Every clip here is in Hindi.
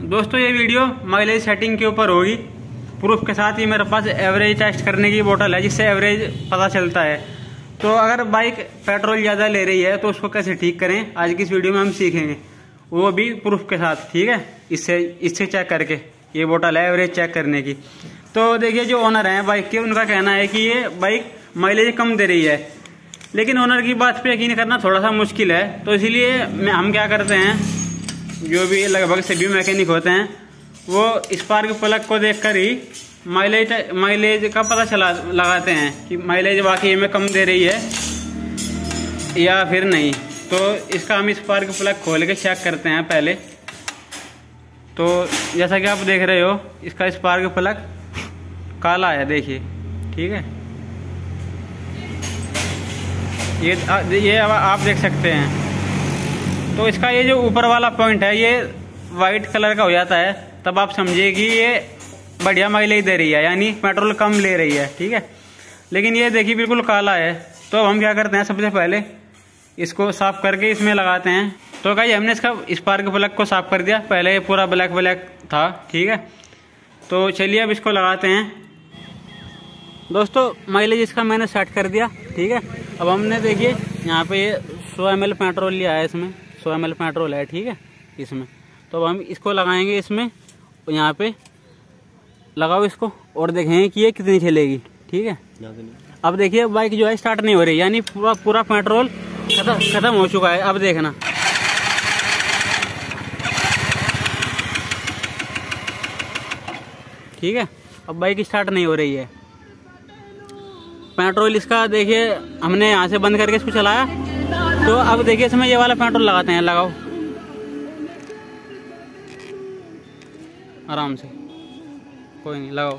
दोस्तों ये वीडियो माइलेज सेटिंग के ऊपर होगी। प्रूफ के साथ ही मेरे पास एवरेज टेस्ट करने की बोतल है जिससे एवरेज पता चलता है। तो अगर बाइक पेट्रोल ज़्यादा ले रही है तो उसको कैसे ठीक करें आज की इस वीडियो में हम सीखेंगे, वो भी प्रूफ के साथ। ठीक है, इससे चेक करके ये बोतल है एवरेज चेक करने की। तो देखिए जो ओनर हैं बाइक के, उनका कहना है कि ये बाइक माइलेज कम दे रही है, लेकिन ओनर की बात पे यकीन करना थोड़ा सा मुश्किल है। तो इसीलिए हम क्या करते हैं, जो भी लगभग सभी मैकेनिक होते हैं वो स्पार्क प्लग को देखकर ही माइलेज का पता लगाते हैं कि माइलेज वाकई में कम दे रही है या फिर नहीं। तो इसका हम स्पार्क प्लग खोल के चेक करते हैं पहले। तो जैसा कि आप देख रहे हो इसका स्पार्क प्लग काला है, देखिए। ठीक है, ये आप देख सकते हैं। तो इसका ये जो ऊपर वाला पॉइंट है ये वाइट कलर का हो जाता है, तब आप समझिए कि ये बढ़िया माइलेज दे रही है, यानी पेट्रोल कम ले रही है। ठीक है, लेकिन ये देखिए बिल्कुल काला है। तो अब हम क्या करते हैं, सबसे पहले इसको साफ करके इसमें लगाते हैं। तो भाई हमने इसका स्पार्क प्लग को साफ कर दिया, पहले ये पूरा ब्लैक था। ठीक है, तो चलिए अब इसको लगाते हैं। दोस्तों माइलेज इसका मैंने सेट कर दिया। ठीक है, अब हमने देखिए यहाँ पे ये 100 ml पेट्रोल लिया है, इसमें 100 ml पेट्रोल है। ठीक है, इसमें तो अब हम इसको लगाएंगे, इसमें यहाँ पे लगाओ इसको और देखेंगे कि ये कितनी चलेगी। ठीक है, अब देखिए बाइक जो है स्टार्ट नहीं हो रही, यानी पूरा पेट्रोल खत्म हो चुका है। अब देखना, ठीक है, अब बाइक स्टार्ट नहीं हो रही है। पेट्रोल इसका देखिए हमने यहाँ से बंद करके इसको चलाया। तो अब देखिए इसमें ये वाला पेट्रोल लगाते हैं, लगाओ आराम से, कोई नहीं, लगाओ।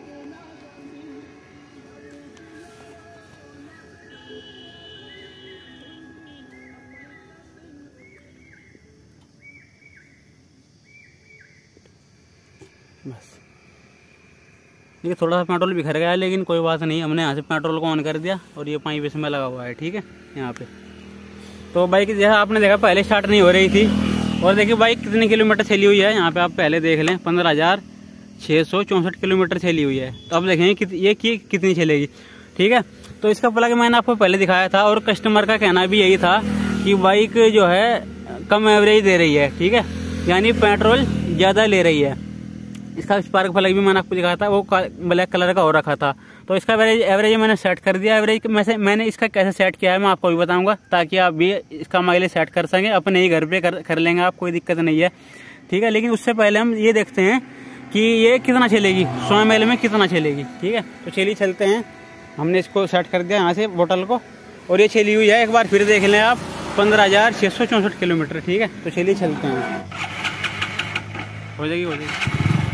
बस देखिए थोड़ा सा पेट्रोल बिखर गया है, लेकिन कोई बात नहीं, हमने यहाँ से पेट्रोल को ऑन कर दिया और ये पाइप इसमें लगा हुआ है। ठीक है, यहाँ पे तो बाइक जैसा आपने देखा पहले स्टार्ट नहीं हो रही थी। और देखिए बाइक कितने किलोमीटर चली हुई है, यहाँ पे आप पहले देख लें 15,664 किलोमीटर चली हुई है। तो अब देखेंगे ये कितनी चलेगी। ठीक है, तो इसका प्लग मैंने आपको पहले दिखाया था और कस्टमर का कहना भी यही था कि बाइक जो है कम एवरेज दे रही है। ठीक है, यानी पेट्रोल ज़्यादा ले रही है। इसका स्पार्क प्लग भी मैंने आपको दिखाया था, वो ब्लैक कलर का हो रखा था। तो इसका एवरेज मैंने सेट कर दिया। एवरेज मैंने इसका कैसे सेट किया है मैं आपको भी बताऊंगा, ताकि आप भी इसका माइलेज सेट कर सकें, अपने ही घर पे कर लेंगे आप, कोई दिक्कत नहीं है। ठीक है, लेकिन उससे पहले हम ये देखते हैं कि ये कितना चलेगी, 100 ml में कितना चलेगी। ठीक है, तो चलिए चलते हैं। हमने इसको सेट कर दिया यहाँ से बोतल को, और ये चली हुई है, एक बार फिर देख लें आप, 15,664 किलोमीटर। ठीक है, तो चलिए चलते हैं। हो जाएगी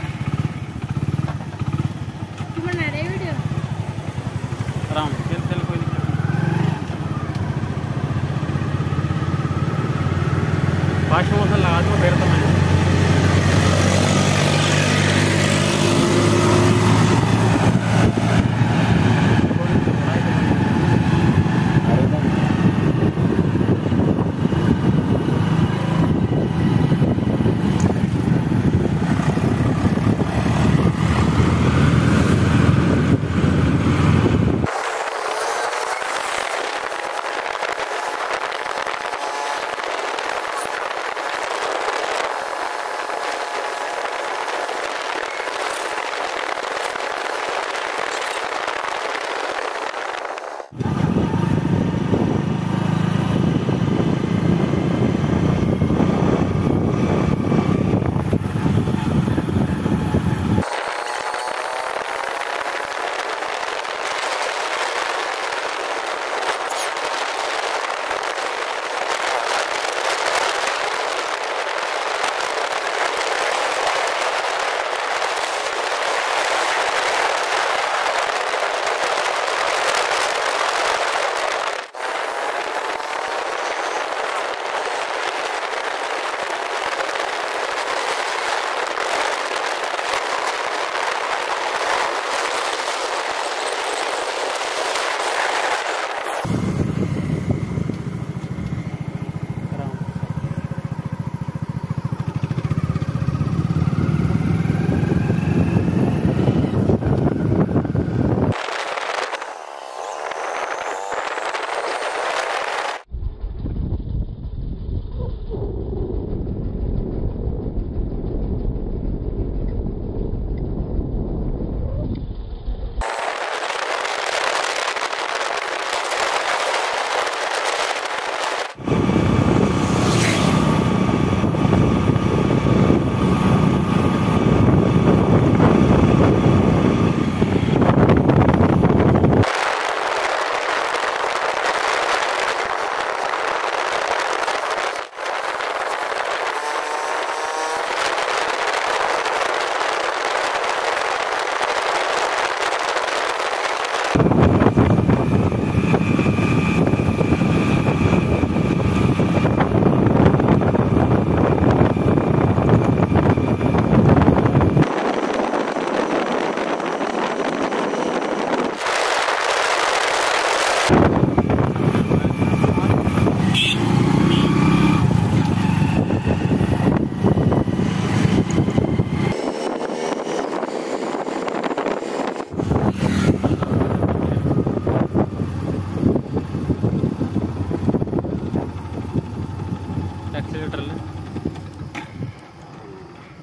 आराम, चल कोई दिक्कत नहीं। फास्ट मोशन लगा दो फिर तो मैं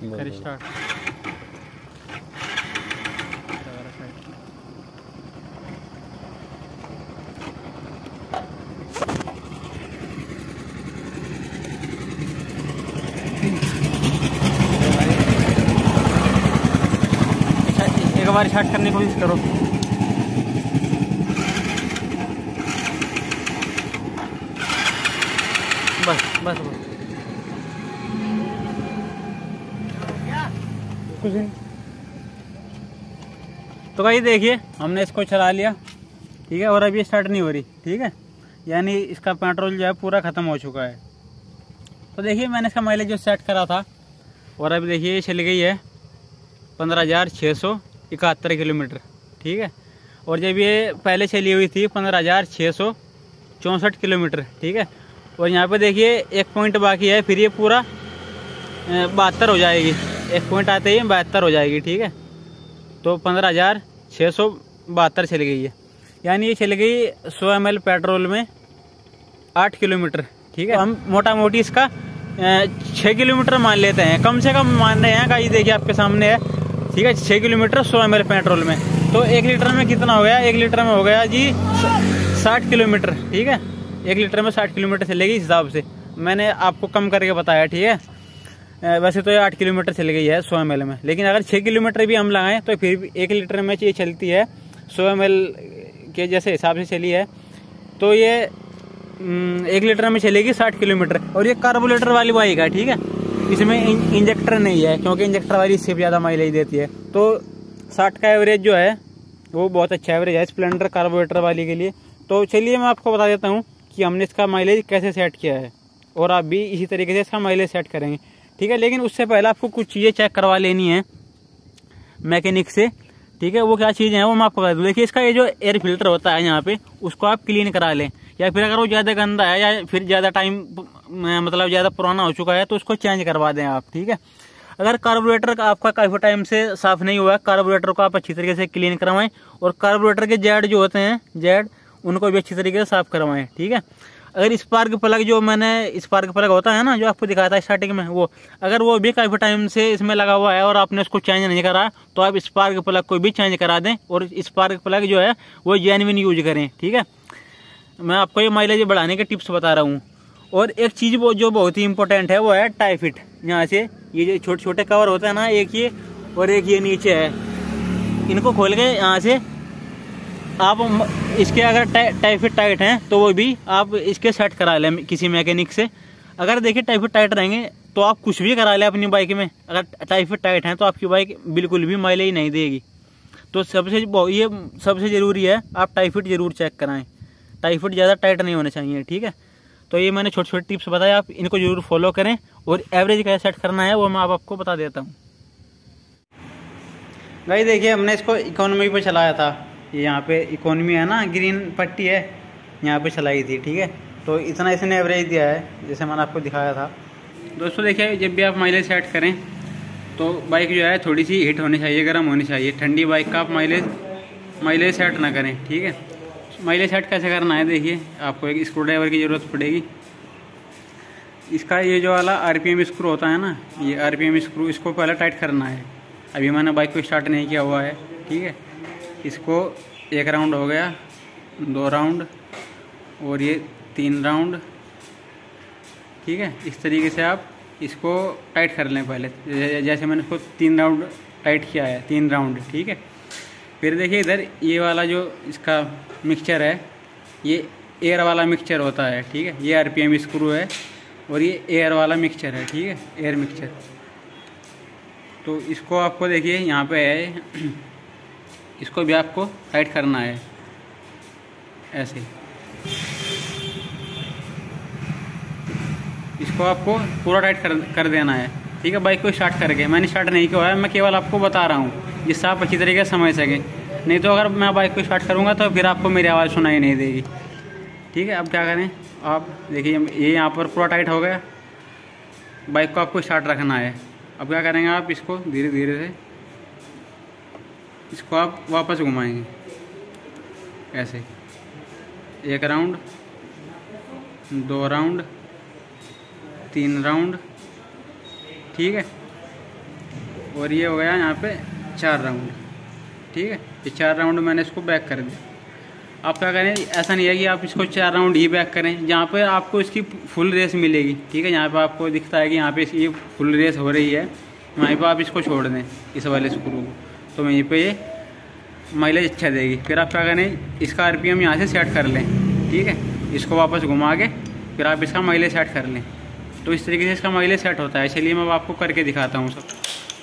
कर स्टार्ट। एक बार स्टार्ट करने की कोशिश करो। बस बस बस कुछ नहीं। तो भाई देखिए हमने इसको चला लिया, ठीक है, और अभी स्टार्ट नहीं हो रही, ठीक है, यानी इसका पेट्रोल जो है पूरा ख़त्म हो चुका है। तो देखिए मैंने इसका माइलेज जो सेट करा था, और अभी देखिए ये चली गई है 15,671 किलोमीटर, ठीक है, और जब ये पहले चली हुई थी 15,664 किलोमीटर, ठीक है, और यहाँ पे देखिए एक पॉइंट बाकी है, फिर ये पूरा 72 हो जाएगी, एक पॉइंट आते ही 72 हो जाएगी, ठीक है। तो 15,672 चली गई है, यानी ये चली गई 100 ml पेट्रोल में 8 किलोमीटर, ठीक है। तो हम मोटा मोटी इसका 6 किलोमीटर मान लेते हैं, कम से कम मान रहे हैं का, ये देखिए आपके सामने है, ठीक है, 6 किलोमीटर 100 ml पेट्रोल में। तो 1 लीटर में कितना हो गया, 1 लीटर में हो गया जी 60 किलोमीटर, ठीक है, 1 लीटर में 60 किलोमीटर चलेगी इस हिसाब से, मैंने आपको कम करके बताया, ठीक है। वैसे तो ये 8 किलोमीटर चली गई है 100 ml में, लेकिन अगर 6 किलोमीटर भी हम लगाएं तो फिर भी 1 लीटर में ये चलती है 100 ml के जैसे हिसाब से चली है, तो ये 1 लीटर में चलेगी 60 किलोमीटर। और ये कार्बोरेटर वाली बाइक है, ठीक है, इसमें इंजेक्टर नहीं है, क्योंकि इंजेक्टर वाली इससे ज़्यादा माइलेज देती है। तो 60 का एवरेज जो है वो बहुत अच्छा एवरेज है स्प्लेंडर कार्बोरेटर वाली के लिए। तो चलिए मैं आपको बता देता हूँ कि हमने इसका माइलेज कैसे सेट किया है, और आप भी इसी तरीके से इसका माइलेज सेट करेंगे, ठीक है। लेकिन उससे पहले आपको कुछ चीज़ें चेक करवा लेनी है मैकेनिक से, ठीक है। वो क्या चीज़ें हैं वो मैं आपको बता दूँ। देखिए इसका ये जो एयर फिल्टर होता है यहाँ पे, उसको आप क्लीन करा लें, या फिर अगर वो ज़्यादा गंदा है या फिर ज़्यादा टाइम मतलब ज़्यादा पुराना हो चुका है तो उसको चेंज करवा दें आप, ठीक है। अगर कार्बोरेटर का आपका काफ़ी टाइम से साफ़ नहीं हुआ है, कार्बोरेटर को आप अच्छी तरीके से क्लीन करवाएं, और कार्बोरेटर के जेड जो होते हैं जेड, उनको भी अच्छी तरीके से साफ़ करवाएं, ठीक है। अगर स्पार्क प्लग जो मैंने स्पार्क प्लग होता है ना जो आपको दिखाया था स्टार्टिंग में, वो अगर वो भी काफ़ी टाइम से इसमें लगा हुआ है और आपने उसको चेंज नहीं करा तो आप स्पार्क प्लग को भी चेंज करा दें, और स्पार्क प्लग जो है वो जेन्युइन यूज करें, ठीक है। मैं आपको ये माइलेज बढ़ाने के टिप्स बता रहा हूँ। और एक चीज़ वो जो बहुत ही इंपॉर्टेंट है वो है टाई फिट। यहाँ से ये जो छोटे छोटे कवर होते हैं ना, एक ये और एक ये नीचे है, इनको खोल के यहाँ से आप इसके अगर टाई फिट टाइट हैं तो वो भी आप इसके सेट करा लें किसी मैकेनिक से। अगर देखिए टाई फिट टाइट रहेंगे तो आप कुछ भी करा लें अपनी बाइक में, अगर टाई फिट टाइट हैं तो आपकी बाइक बिल्कुल भी माइलेज नहीं देगी। तो ये सबसे ज़रूरी है, आप टाई फिट ज़रूर चेक कराएँ, टाई फिट ज़्यादा टाइट नहीं होने चाहिए, ठीक है। तो ये मैंने छोटे छोटे टिप्स बताए, आप इनको जरूर फॉलो करें, और एवरेज कैसे सेट करना है वो मैं आपको बता देता हूँ। भाई देखिए हमने इसको इकोनॉमी पे चलाया था, ये यहाँ पे इकोनॉमी है ना, ग्रीन पट्टी है, यहाँ पे चलाई थी, ठीक है। तो इतना इसने एवरेज दिया है जैसे मैंने आपको दिखाया था। दोस्तों देखिए जब भी आप माइलेज सेट करें तो बाइक जो है थोड़ी सी हीट होनी चाहिए, गर्म होनी चाहिए। ठंडी बाइक का आप माइलेज सेट ना करें, ठीक है। माइलेज सेट कैसे करना है, देखिए आपको एक स्क्रू ड्राइवर की ज़रूरत पड़ेगी। इसका ये जो वाला आरपीएम स्क्रू होता है ना, ये आरपीएम स्क्रू, इसको पहले टाइट करना है। अभी मैंने बाइक को स्टार्ट नहीं किया हुआ है, ठीक है। इसको 1 राउंड हो गया, 2 राउंड, और ये 3 राउंड, ठीक है। इस तरीके से आप इसको टाइट कर लें पहले, जैसे मैंने इसको 3 राउंड टाइट किया है, 3 राउंड, ठीक है। फिर देखिए इधर ये वाला जो इसका मिक्सचर है, ये एयर वाला मिक्सचर होता है, ठीक है। ये आरपीएम स्क्रू है और ये एयर वाला मिक्सचर है, ठीक है, एयर मिक्सचर। तो इसको आपको देखिए यहाँ पे है, इसको भी आपको टाइट करना है ऐसे। इसको आपको पूरा टाइट कर देना है, ठीक है। बाइक को स्टार्ट करके, मैंने स्टार्ट नहीं किया है, मैं केवल आपको बता रहा हूँ जिससे आप अच्छी तरीके से समझ सकें। नहीं तो अगर मैं बाइक को स्टार्ट करूँगा तो फिर आपको मेरी आवाज़ सुनाई नहीं देगी, ठीक है। अब क्या करें, आप देखिए ये यहाँ पर पूरा टाइट हो गया, बाइक को आपको स्टार्ट रखना है। अब क्या करेंगे, आप इसको धीरे धीरे से इसको आप वापस घुमाएंगे ऐसे, 1 राउंड, 2 राउंड, 3 राउंड, ठीक है। और ये हो गया यहाँ पे 4 राउंड। ठीक है, ये 4 राउंड मैंने इसको बैक कर दिया। आप क्या करें, ऐसा नहीं है कि आप इसको 4 राउंड ही बैक करें, जहाँ पे आपको इसकी फुल रेस मिलेगी। ठीक है, यहाँ पे आपको दिखता है कि यहाँ पे ये फुल रेस हो रही है, वहीं पे आप इसको छोड़ दें इस वाले स्क्रू को, तो वहीं पे ये माइलेज अच्छा देगी। फिर आप क्या करें, इसका RPM यहाँ से सेट कर लें। ठीक है, इसको वापस घुमा के फिर आप इसका माइलेज सेट कर लें, तो इस तरीके से इसका माइलेज सेट होता है। चलिए मैं आपको करके दिखाता हूँ सब।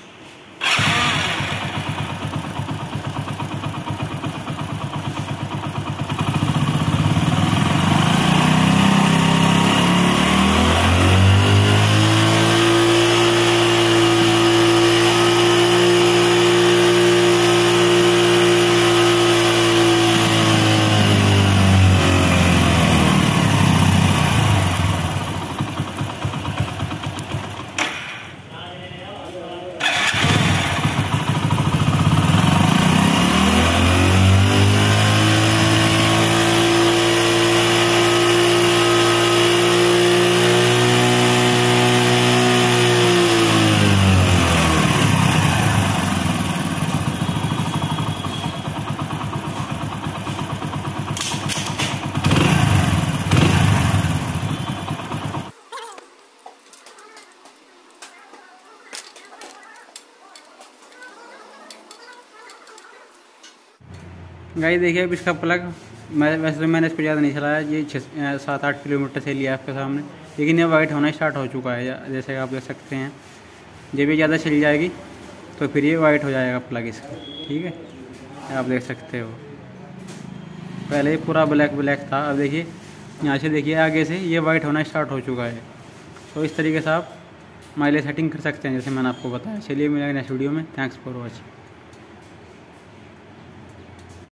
गाइस देखिए, अब इसका प्लग वैसे तो मैंने इसको ज़्यादा नहीं चलाया, ये 7-8 किलोमीटर से लिया आपके सामने, लेकिन ये वाइट होना स्टार्ट हो चुका है। जैसे आप देख सकते हैं, जब ये ज़्यादा चली जाएगी तो फिर ये वाइट हो जाएगा प्लग इसका। ठीक है, आप देख सकते हो, पहले पूरा ब्लैक था, अब देखिए यहाँ से देखिए आगे से ये वाइट होना स्टार्ट हो चुका है। तो इस तरीके से आप माइलेज सेटिंग कर सकते हैं, जैसे मैंने आपको बताया। चलिए मिलेंगे नेक्स्ट वीडियो में। Thanks for watching.